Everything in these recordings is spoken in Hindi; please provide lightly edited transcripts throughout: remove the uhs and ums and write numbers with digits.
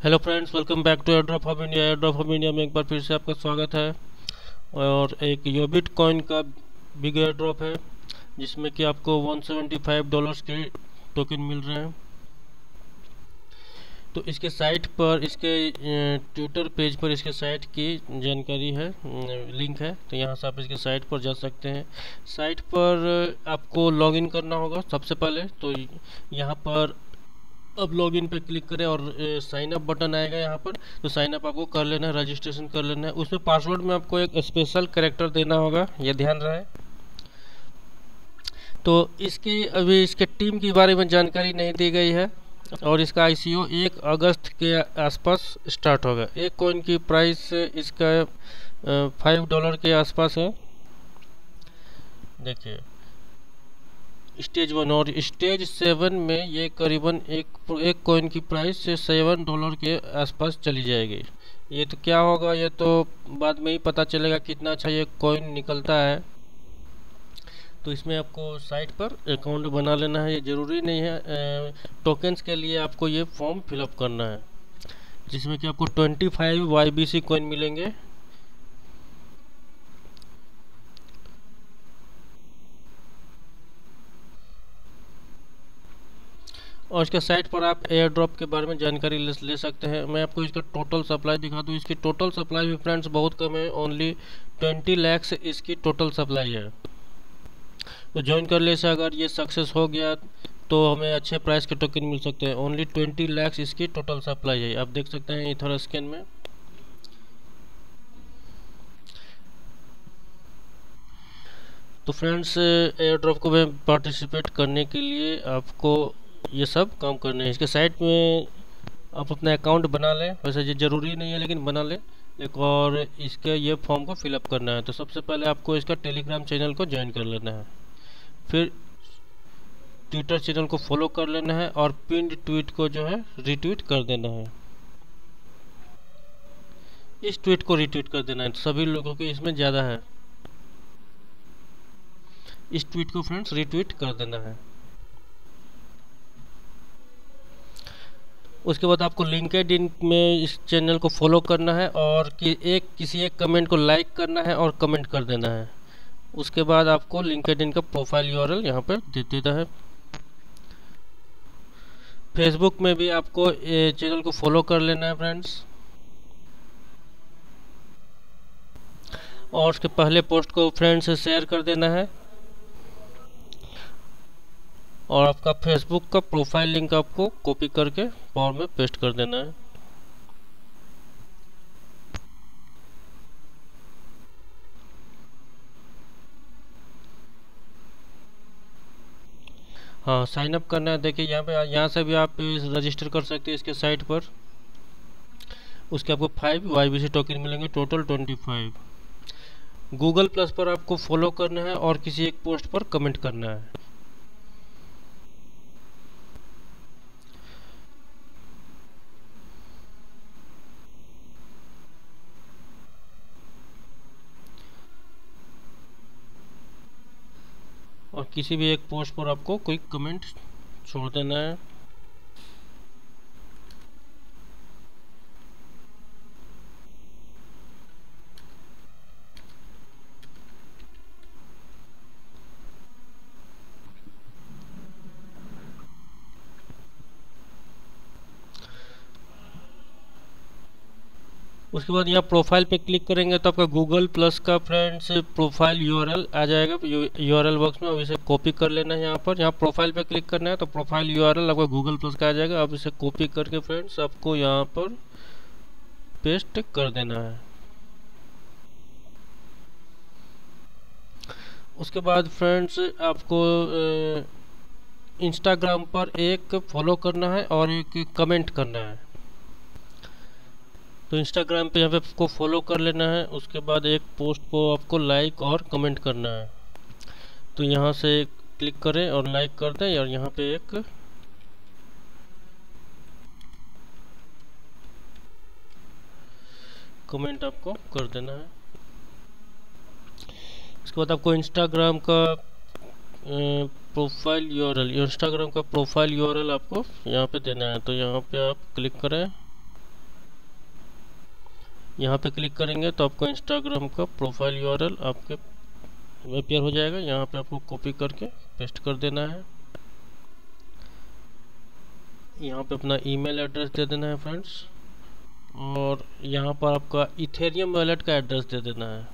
Hello friends, welcome back to airdrop hub India. Airdrop hub India में एक बार फिर से आपका स्वागत है। और एक योबिट कॉइन का बिग एयरड्रॉप है जिसमें कि आपको $175 के टोकन मिल रहे हैं। तो इसके साइट पर, इसके ट्विटर पेज पर इसके साइट की जानकारी है, लिंक है। तो यहाँ से आप इसके साइट पर जा सकते हैं। साइट पर आपको लॉगिन करना होगा सबसे पहले। तो यहाँ पर अब लॉगिन पे क्लिक करें और साइन अप बटन आएगा यहाँ पर। तो साइन अप आपको कर लेना है, रजिस्ट्रेशन कर लेना है। उसमें पासवर्ड में आपको एक स्पेशल कैरेक्टर देना होगा, ये ध्यान रहे। तो अभी इसके टीम के बारे में जानकारी नहीं दी गई है। और इसका आईसीओ 1 अगस्त के आसपास स्टार्ट होगा। एक कॉइन की प्राइस इसका $5 के आसपास है। देखिए, स्टेज 1 और स्टेज 7 में ये करीबन एक कॉइन की प्राइस से $7 के आसपास चली जाएगी। ये तो क्या होगा, ये तो बाद में ही पता चलेगा कितना अच्छा ये कॉइन निकलता है। तो इसमें आपको साइट पर अकाउंट बना लेना है, ये ज़रूरी नहीं है। टोकन्स के लिए आपको ये फॉर्म फिलअप करना है जिसमें कि आपको 25 YBC कॉइन मिलेंगे। और इसके साइट पर आप एयर ड्रॉप के बारे में जानकारी ले सकते हैं। मैं आपको इसका टोटल सप्लाई दिखा दूँ। इसकी टोटल सप्लाई भी फ्रेंड्स बहुत कम है, ओनली 20 लाख से इसकी टोटल सप्लाई है। तो ज्वाइन कर ले से अगर ये सक्सेस हो गया तो हमें अच्छे प्राइस के टोकन मिल सकते हैं। ओनली 20 लाख इसकी टोटल सप्लाई है, आप देख सकते हैं इथर स्कैन में। तो फ्रेंड्स, एयर ड्रॉप को में पार्टिसिपेट करने के लिए आपको ये सब काम करने हैं। इसके साइट में आप अपना अकाउंट बना लें, वैसे ये ज़रूरी नहीं है लेकिन बना लें एक। और इसके ये फॉर्म को फिलअप करना है। तो सबसे पहले आपको इसका टेलीग्राम चैनल को ज्वाइन कर लेना है, फिर ट्विटर चैनल को फॉलो कर लेना है और पिन्ड ट्वीट को जो है रिट्वीट कर देना है। इस ट्वीट को रिट्वीट कर देना है, तो सभी लोगों के इसमें ज़्यादा है। इस ट्वीट को फ्रेंड्स रिट्वीट कर देना है। उसके बाद आपको लिंक्डइन में इस चैनल को फॉलो करना है और किसी एक कमेंट को लाइक करना है और कमेंट कर देना है। उसके बाद आपको लिंक्डइन का प्रोफाइल यूआरएल यहाँ पर दे देता है। फेसबुक में भी आपको चैनल को फॉलो कर लेना है फ्रेंड्स। और उसके पहले पोस्ट को फ्रेंड्स से शेयर कर देना है। और आपका फेसबुक का प्रोफाइल लिंक आपको कॉपी करके फॉर्म में पेस्ट कर देना है। हाँ, साइन अप करना है। देखिए यहाँ से भी आप रजिस्टर कर सकते हैं इसके साइट पर। उसके आपको 5 YBC टोकन मिलेंगे, टोटल 25। गूगल प्लस पर आपको फॉलो करना है और किसी एक पोस्ट पर कमेंट करना है। और किसी भी एक पोस्ट पर आपको कोई कमेंट छोड़ देना है। उसके बाद यहाँ प्रोफाइल पे क्लिक करेंगे तो आपका गूगल प्लस का फ्रेंड्स प्रोफाइल यूआरएल आ जाएगा यूआरएल बॉक्स में। अब इसे कॉपी कर लेना है। यहाँ प्रोफाइल पे क्लिक करना है तो प्रोफाइल यूआरएल आपका गूगल प्लस का आ जाएगा। अब इसे कॉपी करके फ्रेंड्स आपको यहाँ पर पेस्ट कर देना है। उसके बाद फ्रेंड्स आपको इंस्टाग्राम पर एक फॉलो करना है और एक कमेंट करना है। तो इंस्टाग्राम पे यहाँ पे आपको फॉलो कर लेना है। उसके बाद एक पोस्ट को आपको लाइक और कमेंट करना है। तो यहाँ से क्लिक करें और लाइक कर दें और यहाँ पे एक कमेंट आपको कर देना है। उसके बाद आपको इंस्टाग्राम का प्रोफाइल यूआरएल आपको यहाँ पे देना है। तो यहाँ पे आप क्लिक करें यहाँ पे क्लिक करेंगे तो आपको इंस्टाग्राम का प्रोफाइल यूआरएल आपके अपीयर हो जाएगा। यहाँ पे आपको कॉपी करके पेस्ट कर देना है। यहाँ पे अपना ईमेल एड्रेस दे देना है फ्रेंड्स, और यहाँ पर आपका इथेरियम वॉलेट का एड्रेस दे देना है।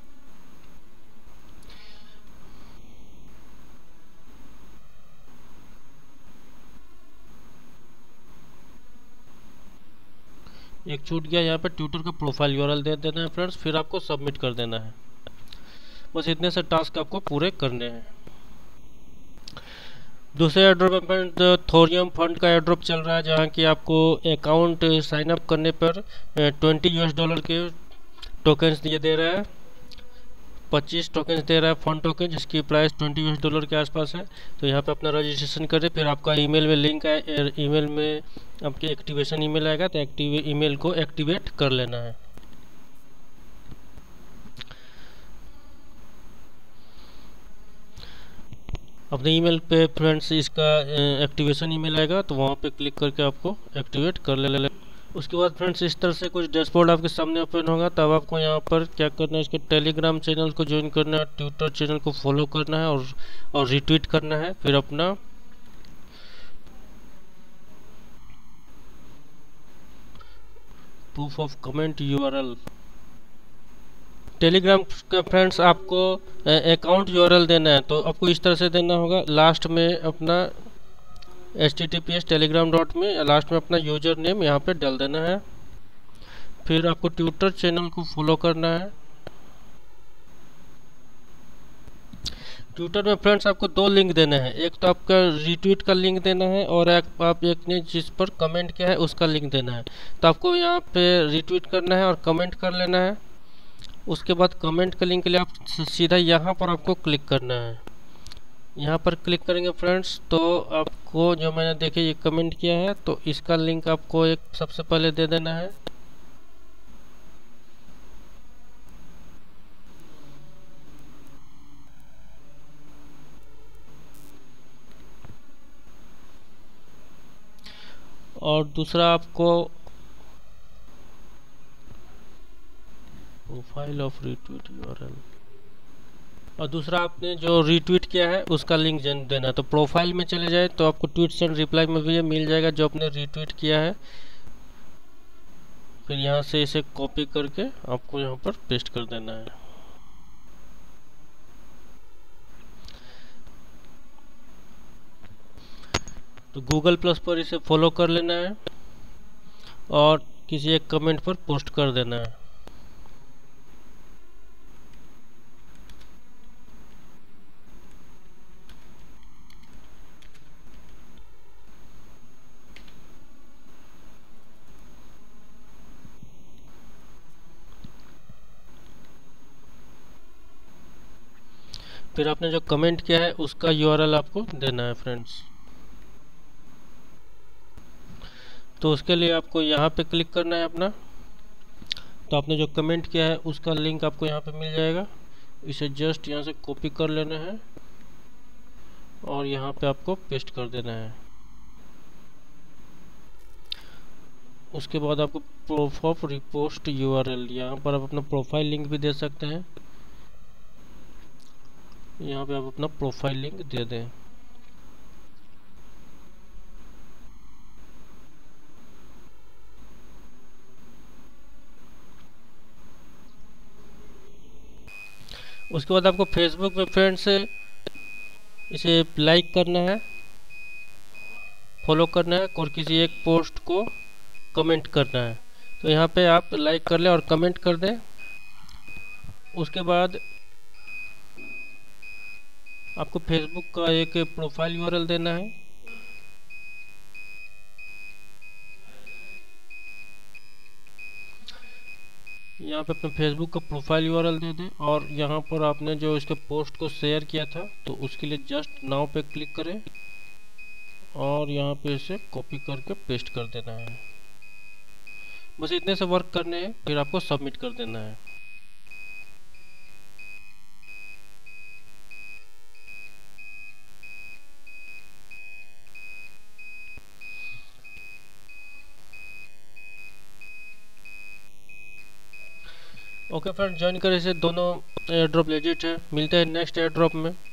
एक छूट गया, यहाँ पे ट्विटर का प्रोफाइल यूआरएल दे देना है फ्रेंड्स, फिर आपको सबमिट कर देना है। बस इतने से टास्क आपको पूरे करने हैं। दूसरे एयरड्रॉप में थोरियम फंड का एयरड्रॉप चल रहा है, जहाँ की आपको अकाउंट साइन अप करने पर $20 के टोकन्स ये दे रहा है। 25 टोकन्स दे रहा है फंड टोकन, जिसकी प्राइस $20 के आसपास है। तो यहाँ पे अपना रजिस्ट्रेशन करें, फिर आपका ईमेल में लिंक है, ईमेल में आपके एक्टिवेशन ईमेल आएगा, तो ईमेल को एक्टिवेट कर लेना है। अपने ईमेल पे फ्रेंड्स इसका एक्टिवेशन ईमेल आएगा, तो वहाँ पे क्लिक करके आपको एक्टिवेट कर ले। उसके बाद फ्रेंड्स इस तरह से कुछ डैशबोर्ड आपके सामने ओपन होगा। तब आपको यहाँ पर क्या करना है, इसके टेलीग्राम चैनल को ज्वाइन करना है, ट्विटर चैनल को फॉलो करना है और रिट्वीट करना है। फिर अपना proof of comment URL Telegram का फ्रेंड्स आपको अकाउंट यूआरएल देना है, तो आपको इस तरह से देना होगा। लास्ट में अपना https telegram.me में लास्ट में अपना यूजर नेम यहाँ पे डाल देना है। फिर आपको ट्विटर चैनल को फॉलो करना है। ट्विटर में फ्रेंड्स आपको दो लिंक देना है, एक तो आपका रिट्वीट का लिंक देना है, और एक ने जिस पर कमेंट किया है उसका लिंक देना है। तो आपको यहाँ पे रिट्वीट करना है और कमेंट कर लेना है। उसके बाद कमेंट के लिंक के लिए आप सीधा यहाँ पर आपको क्लिक करना है। यहाँ पर क्लिक करेंगे फ्रेंड्स, तो आपको जो मैंने देखे ये कमेंट किया है, तो इसका लिंक आपको एक सबसे पहले दे देना है। और दूसरा आपको प्रोफाइल ऑफ रिट्वीट यूआरएल, और दूसरा आपने जो रिट्वीट किया है उसका लिंक देना है। तो प्रोफाइल में चले जाए तो आपको ट्वीट्स एंड रिप्लाई में भी ये मिल जाएगा जो आपने रिट्वीट किया है। फिर यहाँ से इसे कॉपी करके आपको यहाँ पर पेस्ट कर देना है। तो गूगल प्लस पर इसे फॉलो कर लेना है और किसी एक कमेंट पर पोस्ट कर देना है। फिर आपने जो कमेंट किया है उसका यूआरएल आपको देना है फ्रेंड्स। तो उसके लिए आपको यहाँ पे क्लिक करना है अपना। तो आपने जो कमेंट किया है उसका लिंक आपको यहाँ पे मिल जाएगा। इसे जस्ट यहाँ से कॉपी कर लेना है और यहाँ पे आपको पेस्ट कर देना है। उसके बाद आपको प्रूफ ऑफ रिपोस्ट यूआरएल, यहाँ पर आप अपना प्रोफाइल लिंक भी दे सकते हैं। यहाँ पे आप अपना प्रोफाइल लिंक दे दें। उसके बाद आपको फेसबुक पे फ्रेंड से इसे लाइक करना है, फॉलो करना है और किसी एक पोस्ट को कमेंट करना है। तो यहाँ पे आप लाइक कर लें और कमेंट कर दें। उसके बाद आपको फेसबुक का एक प्रोफाइल यूआरएल देना है। यहाँ पे अपने फेसबुक का प्रोफाइल यूआरएल दे दें और यहाँ पर आपने जो इसके पोस्ट को शेयर किया था तो उसके लिए जस्ट नाउ पे क्लिक करें और यहाँ पे इसे कॉपी करके पेस्ट कर देना है। बस इतने से वर्क करने हैं, फिर आपको सबमिट कर देना है। ओके फ्रेंड, ज्वाइन करे से दोनों एयर ड्रॉप लेजिट है। मिलते हैं नेक्स्ट एयर ड्रॉप में।